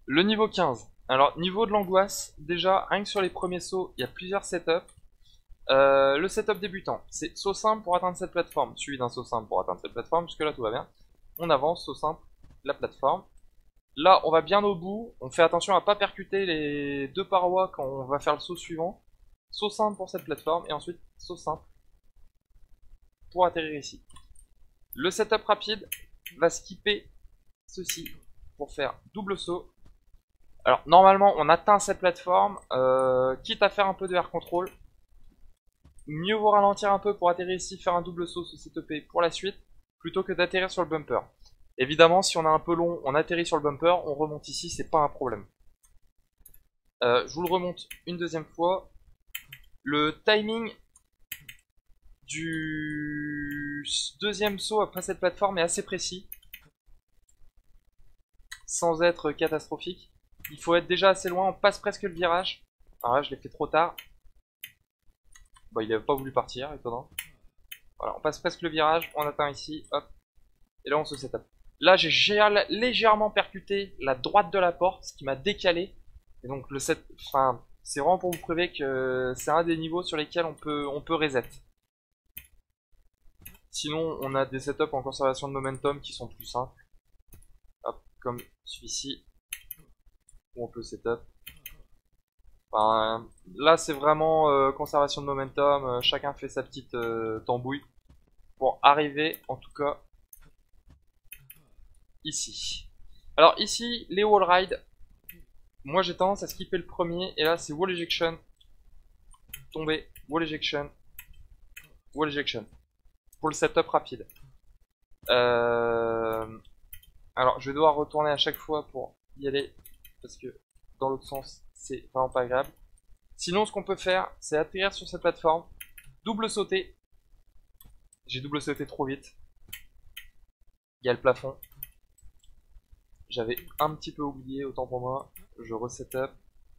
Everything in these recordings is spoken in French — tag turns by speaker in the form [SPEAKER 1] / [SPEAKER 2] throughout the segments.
[SPEAKER 1] Le niveau 15. Alors, niveau de l'angoisse, déjà, rien que sur les premiers sauts, il y a plusieurs setups. Le setup débutant, c'est saut simple pour atteindre cette plateforme, suivi d'un saut simple pour atteindre cette plateforme, jusque là tout va bien. On avance, saut simple, la plateforme. Là, on va bien au bout, on fait attention à pas percuter les deux parois quand on va faire le saut suivant. Saut simple pour cette plateforme, et ensuite saut simple pour atterrir ici. Le setup rapide va skipper ceci pour faire double saut. Alors normalement on atteint cette plateforme, quitte à faire un peu de air control, mieux vaut ralentir un peu pour atterrir ici, faire un double saut sous CTP pour la suite, plutôt que d'atterrir sur le bumper. Évidemment si on a un peu long, on atterrit sur le bumper, on remonte ici, c'est pas un problème. Je vous le remonte une deuxième fois. Le timing du deuxième saut après cette plateforme est assez précis, sans être catastrophique. Il faut être déjà assez loin, on passe presque le virage. Alors là je l'ai fait trop tard. Bah il avait pas voulu partir, étonnant. Voilà, on passe presque le virage, on atteint ici, hop. Et là on se setup. Là j'ai légèrement percuté la droite de la porte, ce qui m'a décalé. Et donc le set, enfin, c'est vraiment pour vous prouver que c'est un des niveaux sur lesquels on peut reset. Sinon, on a des setups en conservation de momentum qui sont plus simples. Hop, comme celui-ci, où on peut setup. Enfin, là, c'est vraiment conservation de momentum. Chacun fait sa petite tambouille pour arriver, en tout cas, ici. Alors ici, les wall rides. Moi, j'ai tendance à skipper le premier. Et là, c'est wall ejection, tomber, wall ejection, wall ejection. Pour le setup rapide. Alors je vais devoir retourner à chaque fois pour y aller, parce que dans l'autre sens c'est vraiment pas agréable. Sinon ce qu'on peut faire c'est atterrir sur cette plateforme, double sauter. J'ai double sauté trop vite. Il y a le plafond. J'avais un petit peu oublié, autant pour moi. Je resetup.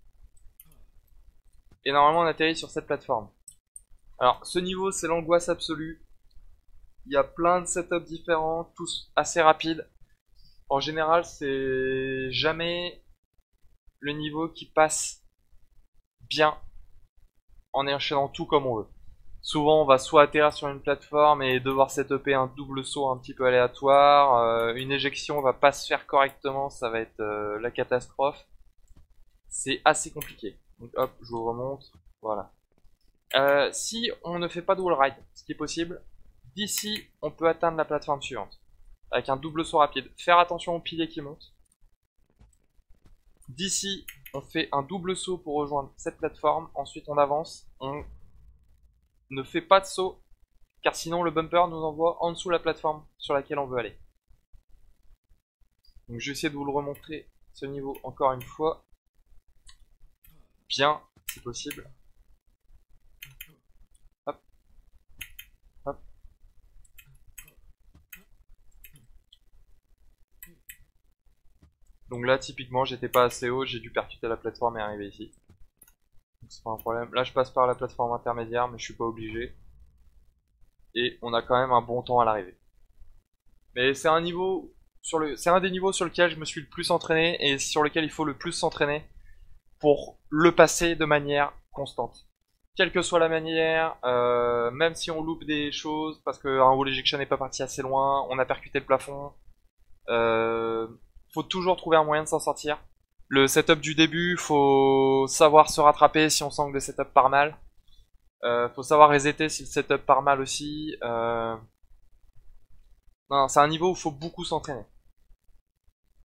[SPEAKER 1] Et normalement on atterrit sur cette plateforme. Alors ce niveau c'est l'angoisse absolue. Il y a plein de setups différents, tous assez rapides. En général, c'est jamais le niveau qui passe bien en enchaînant tout comme on veut. Souvent, on va soit atterrir sur une plateforme et devoir setuper un double saut un petit peu aléatoire. Une éjection va pas se faire correctement, ça va être la catastrophe. C'est assez compliqué. Donc hop, je vous remonte. Voilà. Si on ne fait pas de wall ride, ce qui est possible, d'ici, on peut atteindre la plateforme suivante. Avec un double saut rapide. Faire attention aux piliers qui montent. D'ici, on fait un double saut pour rejoindre cette plateforme. Ensuite, on avance. On ne fait pas de saut, car sinon le bumper nous envoie en dessous de la plateforme sur laquelle on veut aller. Donc, je vais essayer de vous le remontrer, ce niveau, encore une fois. Bien, si possible. Hop. Hop. Donc là, typiquement, j'étais pas assez haut, j'ai dû percuter la plateforme et arriver ici. Donc c'est pas un problème. Là, je passe par la plateforme intermédiaire, mais je suis pas obligé. Et on a quand même un bon temps à l'arrivée. Mais c'est un niveau c'est un des niveaux sur lequel je me suis le plus entraîné et sur lequel il faut le plus s'entraîner pour le passer de manière constante. Quelle que soit la manière, même si on loupe des choses parce qu'un wall ejection n'est pas parti assez loin, on a percuté le plafond, faut toujours trouver un moyen de s'en sortir. Le setup du début, faut savoir se rattraper si on sent que le setup part mal. Faut savoir resetter si le setup part mal aussi. Non, c'est un niveau où il faut beaucoup s'entraîner.